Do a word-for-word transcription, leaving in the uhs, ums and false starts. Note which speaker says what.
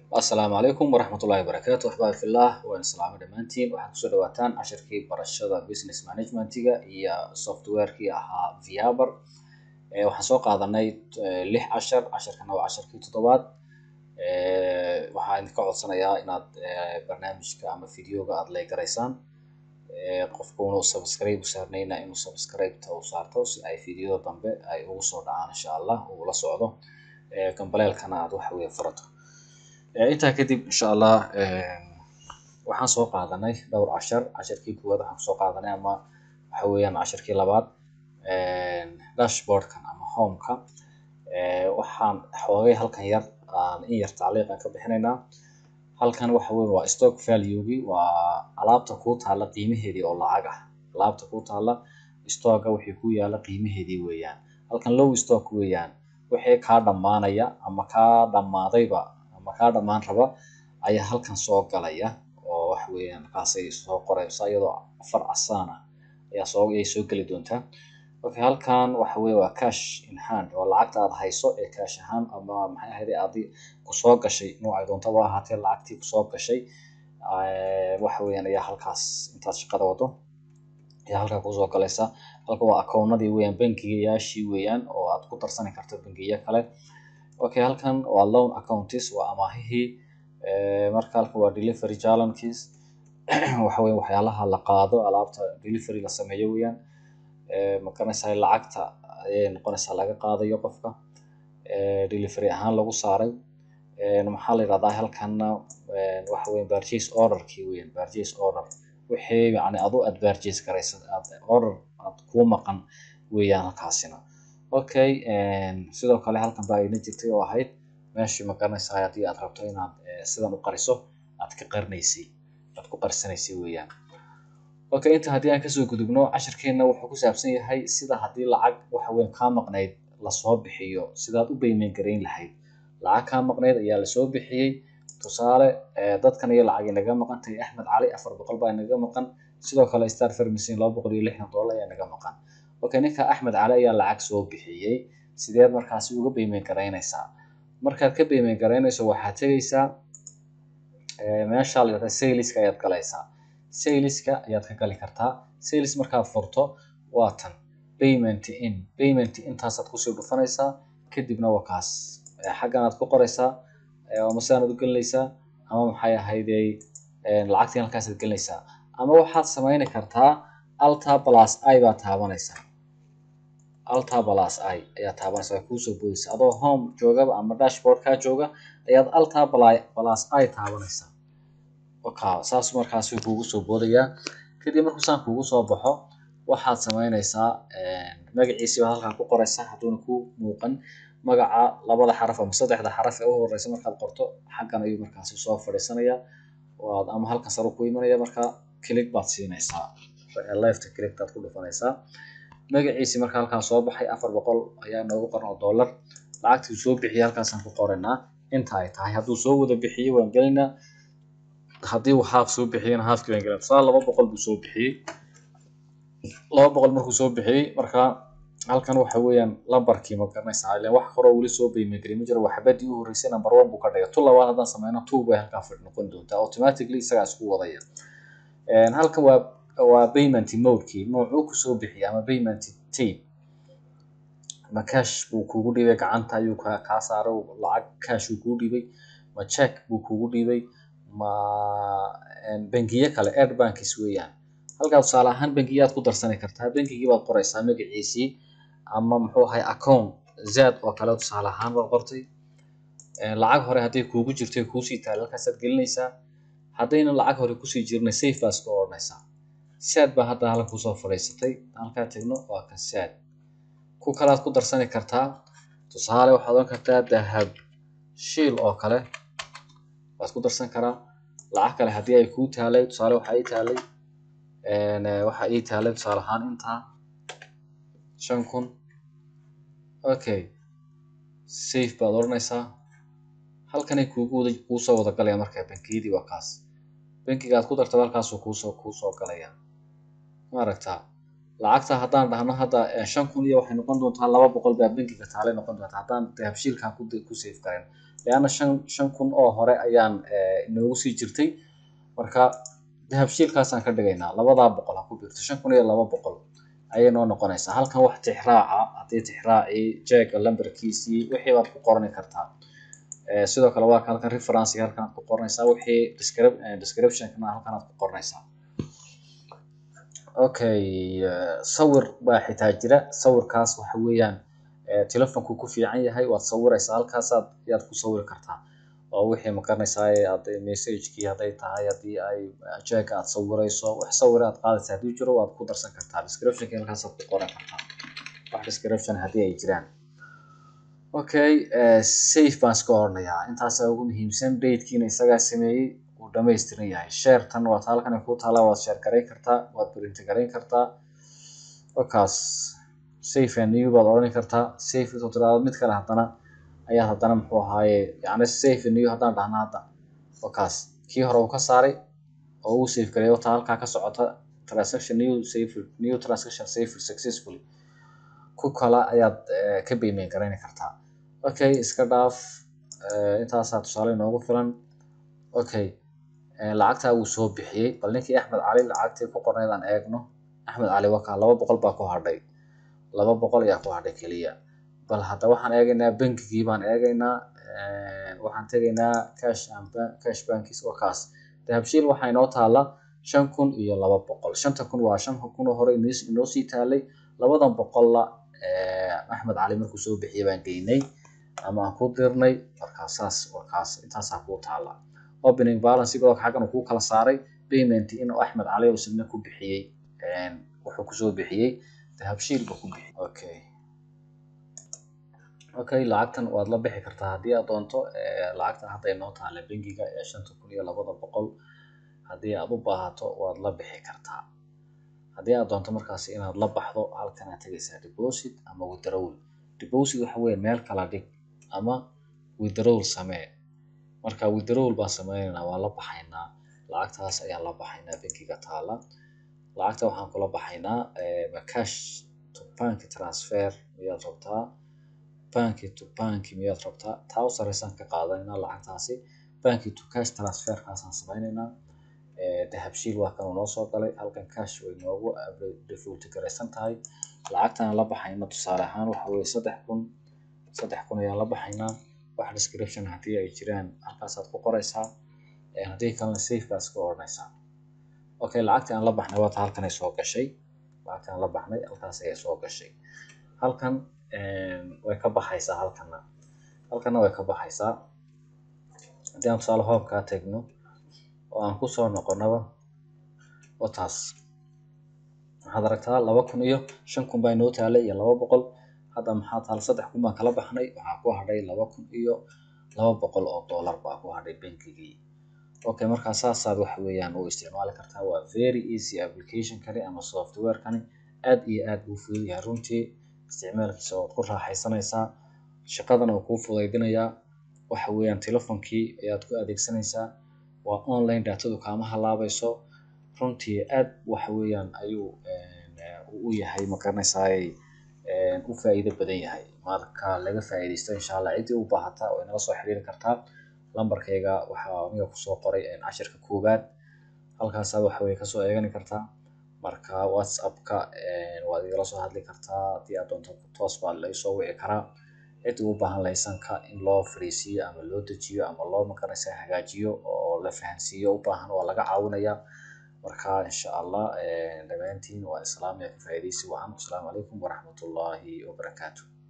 Speaker 1: السلام عليكم ورحمة الله وبركاته. أحبابي في الله وأنا سلام دمانتين waxaad kusoo dhawaataan casharkii barashada business managementiga iyo softwareki ahaa Viabar. ee waxaan soo qaadanay lix cashar casharkana waa casharkii toddobaad. ee waxaan idinka codsanayaa inaad barnaamijka ama videoga aad like garaysaan. ee qofkuuna subscribe u saarnayna inuu subscribe ta u saarto si ay videoda dambe ay ugu soo dhacaan insha Allah uu la socdo. ee gambaleelkana aad wax weey furato. intaa kadib insha Allah waxaan soo qaadanay dhowr cashar casharkii koowaad waxaan soo qaadanay ama waxa weeyaan casharkii labaad dashboardkan ama homeka. ee waxaan xoogay halkan yar aan in yar tacliiq aan ka bixinaynaa. halkan waxa weey waa stock value-gi waa alaabta ku taala qiimaheedii oo lacag ah. alaabta ku taala stock-ga wixii ku yaala qiimaheedii weeyaan. halkan low stock weeyaan wixii ka dhamaanaya ama ka dhamaadayba ama ka dhamaan raba ayaa halkan soo galaya oo wax weeyaan kaasay soo qoraysa iyadoo afar asaan ah ayaa soo ay soo gali doonta. okay halkan waxa weey waa cash in hand oo lacagta aad hayso ee cash ahaan ama maxay ahayd aad ku soo gashay nooca doonta waa ahaatee lacagtii ku soo gashay ee waxa weeyaan ayaa halkaas intaad shaqada wado ayaa halka ku soo galaysa. halka waa akoonadii weeyaan bankiga yaashii weeyaan oo aad ku darsan karto bankiga kale. okay halkan waa loan accounts waa amaahihii ee marka halka waa delivery challenges waxa weey waxyaalaha la qaado alaabta delivery la sameeyo weeyaan. ee ma kanaysa lacagta ay noqonaysa laga qaadayo qofka ee delivery ahaan lagu saaray. ee maxaa la yiraahdaa halkan waxa weey purchase order kii weeyaan purchase order wixii yani aad u ad purchase garaysan aad order aad ku maqan weeyaan halkaasina. okay sidoo kale halkan baa ina jirtay oo ahayd meeshii ma kanaysa hadii aad rabto inaad sidan u qariso aad ka qarnaysay aad ku qarsanaysay weeyaan. okay inta hadii aan ka soo gudubno casharkeena wuxuu ku saabsan yahay sida hadii lacag waxa weey ka maqnayd la soo bixiyo sidaad u payment gareyn lahayd. lacag ka maqnayd ayaa la soo bixiyay tusaale dadkan iyo lacag inaga maqantay Axmed Cali afar boqol baa inaga maqan sidoo kale Star Pharmacy laba boqol iyo lixdan dollar ayaa inaga maqan. okay ninka Axmed Cali ayaa lacag soo bixiyay sideed markaas uga payment gareynaysaa. markaad ka payment gareynayso waxaad tagaysaa ee meesha la yiraahdo saleska ayaad galaysaa. saleska ayaad ka gali kartaa. sales markaad furto waa tan payment in payment intaasaad ku soo dhufanaysaa kadibna waa kaas xaggan aad ku qoraysaa ee masaan aad u galinaysaa ama maxay ahaydey lacagtii halkaas aad galinaysaa ama waxaad sameyn kartaa alta plus i baad taabanaysaa. alta plus i ayaa taabanaysaa ku soo boodaysaa adoo home jooga ama dashboard ka jooga ayaad alta plus i taabanaysaa. okay saas markaas uu kugu soo boodaya kadib markuu saan kugu soo baxo waxaad sameynaysaa ee magaciisa halka ku qoraysaa haduuna ku muuqan magaca labada xaraf ama saddexda xaraf ee u horeysa markaad qorto xaggan ayuu markaas soo fadhiisanaya waad ama halka sare ku imanaya marka click baad siinaysaa left click baad ku dhufanaysaa. magaciisa marka halka soo baxay afar boqol ayaa noogu qoran oo dollar lacagtii soo bixiyay halkaas aan ku qoranaa inta ay tahay haduu soo wada bixiyay waan galinaa hadii uu half soo bixiyay half kii waan galinaa laba boqol buu soo bixiyay laba boqol markuu soo bixiyay marka halkan waxa weeyaan lambarkii ma garanaysaa ilaa wax hore wali soo payment gareey ma jiro waxbadii u horeysay number one buu ka dhigay tu labaad hadaan sameeyno two bay halka fadhi noqon doontaa automatically isaga isku wadaya. een halkan waa waa payment mode-kii noocu ku soo bixiyay ama payment type ma cash buu kugu dhibay gacanta ayuu ka saaro lacag cash uu kugu dhibay ma check buu kugu dhibay ma bangiye kale air banks weeyaan. halka tusaale ahaan bangiyaad ku darsan kartaa bangigii baad qoraysaa magaciisii ama muxuu ahay account zaad oo kale tusaale ahaan baad qortay ee lacag hore hadii kugu jirtay ku sii taal halkaas aad gelinaysaa hadayna lacag hore ku sii jirnay safe pass ka oranaysaa. sad ba hadda halka ku soo fadhiisatay halka tagno waa ka sad ku kala ku darsan kartaa tusaale waxaad oran kartaa dahab shiil oo kale waad ku darsan karaa lacag kale hadii ay ku taalay tusaale waxa ay taalay een waxa ay taalay tusaale ahaan inta shan kun. okay safe baad oranaysaa halkan ay kugu wada ku soo wada galaya marka bankiyadii waa kaas bankiga aad ku darto halkaas uu ku soo ku soo galaya ma aragtaa lacagta haddaan dhahno hadda shan kun iyo waxay noqon doontaa laba boqol baa bankiga taale noqon doontaa haddaan dahabshiilka ku ku save gareyn leanna shan shan kun oo hore ayaan inoogu sii jirtay marka dahabshiilkaasaan ka dhigaynaa labadaa boqol ha ku biirto shan kun iyo laba boqol ayay noo noqonaysaa halkan wax tixraaca haddii tixraacii jeega lambarkiisii wixii baad ku qorani kartaa sidoo kale waa halkan reference halkan aad ku qoranaysaa wixii description-kana halkan aad ku qoranaysaa okay sawir baa xitaa jira sawirkaas waxa weeyaan telefonku ku fiican yahay waad sawiraysaa halkaas aad yaad ku sawiri kartaa oo wixii ma garanaysaa haday message-kii haday tahay haddii ay jeeg aad sawirayso wax sawir aad qaadaysaa haddii jiro waad ku darsan kartaa description-ka halkaas aad ku qoran kartaa wax description haddii ay jiraan okay safe baan iska oranayaa intaas ugu muhiimsan date-kiina isagaa sameeyey uu dhammaystiran yahay share tan waad halkan ku taala waad share gareyn kartaa waad print gareyn kartaa wakaas safe and new baad oran kartaa safe intuu tiraado mid kale haddana ayaa haddana muxuu ahaaye yacni safe and new haddaan dhahna hadda wakaas kii hore uu ka saaray oo uu save gareeyo wata halkaa ka socota transaction new safe new transaction safe successfully ku kala ayaad ka payment gareyn kartaa okay iska dhaaf intaasaa tusaale inoogu filan okay lacagtaa wuu soo bixiyey bal ninkii axmed cali lacagtii ku qornayd aan eegno axmed cali wakaa laba boqol baa ku hadhay laba boqol ayaa ku hadhay keliya bal hadda waxaan eegaynaa bankigii baan eegaynaa waxaan tegaynaa cash and cash bankis wakaas dahabshiil waxaa inoo taala shan kun iyo laba boqol shanta kun waa shan kun oo hore inoo sii taalay labadan boqolla axmed cali markuu soo bixiyey baan geynay ama aan ku dirnay markaa saas wakaas intaasaa kuu taala opening balance sidoo xaggan uu ku kala saaray payment in axmed cali uu sidna ku bixiyey wuxuu ku soo bixiyey dahabshiil buu ku bixiyey okay okay lacagtan waad la bixi kartaa haddii aad doonto lacagtan hadda inoo taala bangiga ee shanta kun iyo labada boqol haddii aad u baahato waad la bixi kartaa haddii aad doonto markaasi inaad la baxdo halkan aad tegaysaa deposit ama withdrawal deposit waxa weeye meel kala dhig ama withdrawal samee marka withdrawal baan sameynaynaa waan la baxaynaa lacagtaas ayaan la baxaynaa bankiga taala lacagta waxaan kula baxaynaa cash to bank transfer miyaad rabtaa bank to bank miyaad rabtaa taa u sareysaan ka qaadanaynaa lacagtaasi bank to cash transfer kaasaan sameynaynaa dahabshiil waa kan noo soo galay halkan cash way noogu default garaysan tahay lacagtaan la baxayna tusaale ahaan waxa weeye saddex kun saddex kun ayaan la baxaynaa wax description haddii ay jiraan halkaasaad ku qoraysaa haddii kalena safe baad iska oranaysaa okay lacagtii aan la baxnay waata halkan ay soo gashay lacagtii aan la baxnay halkaas ayay soo gashay halkan way ka baxaysaa halkana halkana way ka baxaysaa haddii aan tusaale hoobkaa tegno oo aan ku soo noqonaba wataas waxaad aragtaa laba kun iyo shan kun baa inoo taalay iyo laba boqol hadda maxaa taal saddex kun baan kala baxnay waxaa ku hadhay laba kun iyo laba boqol oo dollar baa ku hadhay bankigii okay markaa saasaad wax weeyaan u isticmaali kartaa waa very easy application kani ama software kani aad iyo aad buu fudud yahay runtii isticmaalkiisa waad ku raaxaysanaysaa shaqadana wuu kuu fudaydinayaa waxa weeyaan telefonkii ayaad ku adeegsanaysaa waa online datadu kaama halaabayso runtii aad waxa weeyaan ayuu u yahay ma garanaysaa u faa'iido badan yahay marka laga faa'iideysto insha Allah cidii u baahata oo inala soo xiriiri kartaa lambarkayga waxaa aniga ku soo qoray cashirka koobaad halkaas aad wax weey ka soo eegani kartaa marka whatsapp-ka waad igala soo hadli kartaa haddii aad doonto toos baa la soo wici karaa cidii u baahan laysanka in loo fariisiyo ama loo dejiyo ama loo makaranaysa hagaajiyo oo la fahansiiyo u baahan waa laga caawinayaa marka insha Allah dhamaantiin waa islaamiga ka faa'iideysi wacan. Assalaamu calaykum waraxmatullaahi wabarakaatuh.